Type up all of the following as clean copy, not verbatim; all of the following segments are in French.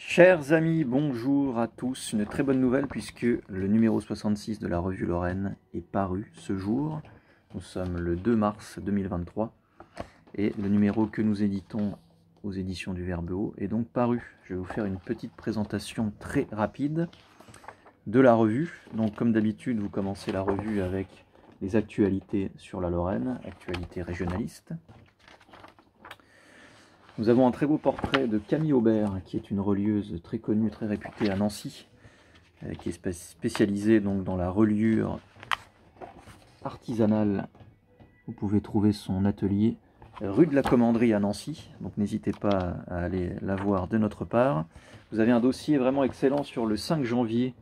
Chers amis, bonjour à tous. Une très bonne nouvelle puisque le numéro 66 de la revue Lorraine est paru ce jour. Nous sommes le 2 mars 2023 et le numéro que nous éditons aux éditions du Verbe Haut est donc paru. Je vais vous faire une petite présentation très rapide de la revue. Donc comme d'habitude, vous commencez la revue avec les actualités sur la Lorraine, actualités régionalistes. Nous avons un très beau portrait de Camille Aubert, qui est une relieuse très connue, très réputée à Nancy, qui est spécialisée donc dans la reliure artisanale. Vous pouvez trouver son atelier rue de la Commanderie à Nancy, donc n'hésitez pas à aller la voir de notre part. Vous avez un dossier vraiment excellent sur le 5 janvier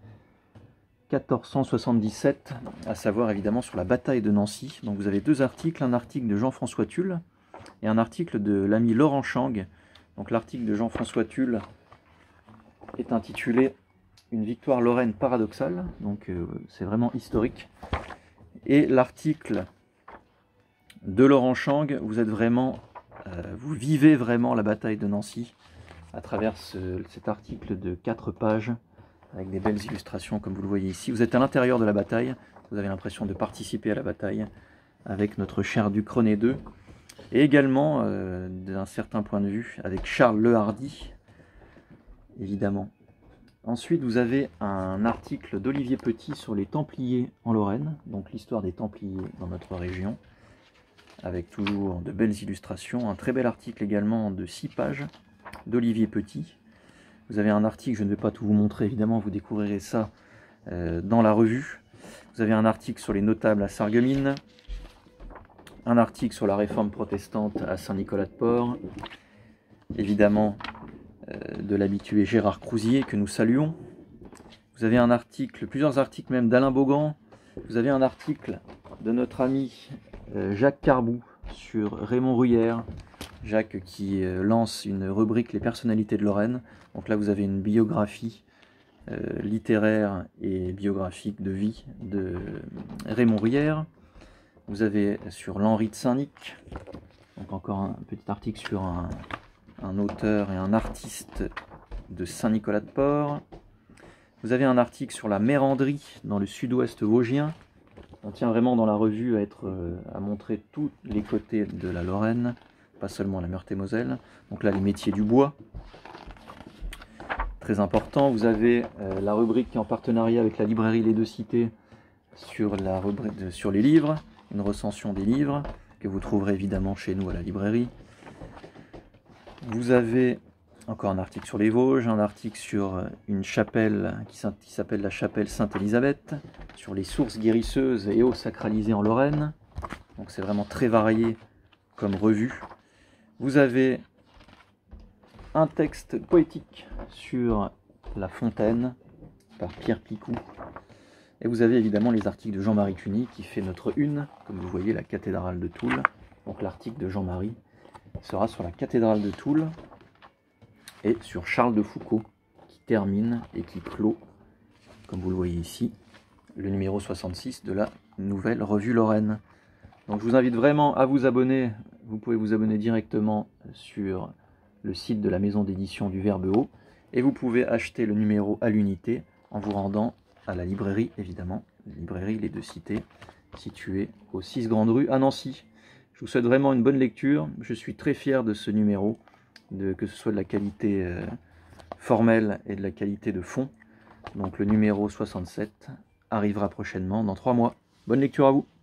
1477, à savoir évidemment sur la bataille de Nancy. Donc vous avez deux articles, un article de Jean-François Tulle, et un article de l'ami Laurent Chang. Donc l'article de Jean-François Tulle est intitulé « Une victoire lorraine paradoxale », donc c'est vraiment historique. Et l'article de Laurent Chang, vous vivez vraiment la bataille de Nancy à travers cet article de 4 pages avec des belles illustrations comme vous le voyez ici. Vous êtes à l'intérieur de la bataille, vous avez l'impression de participer à la bataille avec notre cher duc René II. Et également, d'un certain point de vue, avec Charles Le Hardy, évidemment. Ensuite, vous avez un article d'Olivier Petit sur les Templiers en Lorraine, donc l'histoire des Templiers dans notre région, avec toujours de belles illustrations. Un très bel article également de 6 pages d'Olivier Petit. Vous avez un article, je ne vais pas tout vous montrer, évidemment, vous découvrirez ça dans la revue. Vous avez un article sur les notables à Sarreguemines, un article sur la réforme protestante à Saint-Nicolas-de-Port, évidemment de l'habitué Gérard Crousier que nous saluons. Vous avez un article, plusieurs articles même d'Alain Beaugrand. Vous avez un article de notre ami Jacques Carbou sur Raymond Ruyère. Jacques qui lance une rubrique Les personnalités de Lorraine. Donc là vous avez une biographie littéraire et biographique de vie de Raymond Ruyère. Vous avez sur l'Henri de Saint-Nic, donc encore un petit article sur un auteur et un artiste de Saint-Nicolas-de-Port. Vous avez un article sur la méranderie dans le sud-ouest vosgien. On tient vraiment dans la revue à montrer tous les côtés de la Lorraine, pas seulement la Meurthe-et-Moselle. Donc là, les métiers du bois, très important. Vous avez la rubrique qui est en partenariat avec la librairie Les Deux Cités sur les livres. Une recension des livres que vous trouverez évidemment chez nous à la librairie. Vous avez encore un article sur les Vosges, un article sur une chapelle qui s'appelle la chapelle Sainte-Élisabeth, sur les sources guérisseuses et eaux sacralisées en Lorraine. Donc c'est vraiment très varié comme revue. Vous avez un texte poétique sur la fontaine par Pierre Picou. Et vous avez évidemment les articles de Jean-Marie Cuny qui fait notre une, comme vous voyez, la cathédrale de Toul. Donc l'article de Jean-Marie sera sur la cathédrale de Toul et sur Charles de Foucauld qui termine et qui clôt, comme vous le voyez ici, le numéro 66 de la nouvelle revue Lorraine. Donc je vous invite vraiment à vous abonner. Vous pouvez vous abonner directement sur le site de la maison d'édition du Verbe Haut et vous pouvez acheter le numéro à l'unité en vous rendant à la librairie, évidemment, la librairie Les Deux Cités, située aux 6 Grandes Rues à Nancy. Je vous souhaite vraiment une bonne lecture. Je suis très fier de ce numéro, que ce soit de la qualité formelle et de la qualité de fond. Donc le numéro 67 arrivera prochainement dans 3 mois. Bonne lecture à vous.